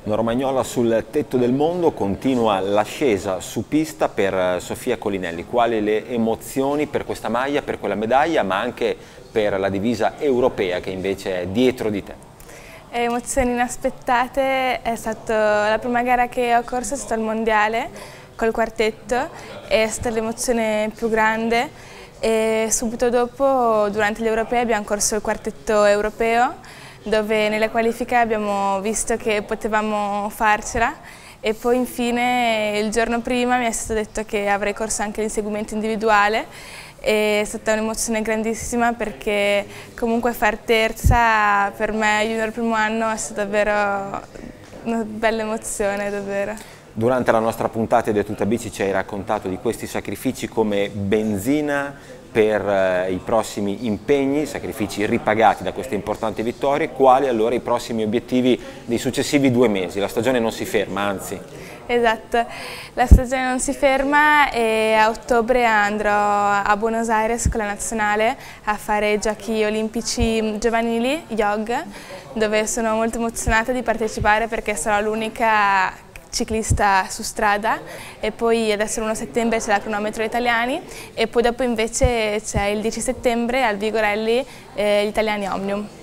Una romagnola sul tetto del mondo, continua l'ascesa su pista per Sofia Colinelli. Quali le emozioni per questa maglia, per quella medaglia, ma anche per la divisa europea che invece è dietro di te? Emozioni inaspettate, è stata la prima gara che ho corso, è stato il mondiale col quartetto, è stata l'emozione più grande e subito dopo, durante gli europei, abbiamo corso il quartetto europeo dove nelle qualifiche abbiamo visto che potevamo farcela e poi infine il giorno prima mi è stato detto che avrei corso anche l'inseguimento individuale. È stata un'emozione grandissima perché comunque far terza per me, junior primo anno, è stata davvero una bella emozione, davvero. Durante la nostra puntata di A Tutta Bici ci hai raccontato di questi sacrifici come benzina per i prossimi impegni, sacrifici ripagati da queste importanti vittorie. Quali allora i prossimi obiettivi dei successivi 2 mesi? La stagione non si ferma, anzi. Esatto, la stagione non si ferma e a ottobre andrò a Buenos Aires con la nazionale a fare giochi olimpici giovanili, YOG, dove sono molto emozionata di partecipare perché sarò l'unica ciclista su strada e poi adesso l'1 settembre c'è la cronometro italiani e poi dopo invece c'è il 10 settembre al Vigorelli gli italiani Omnium.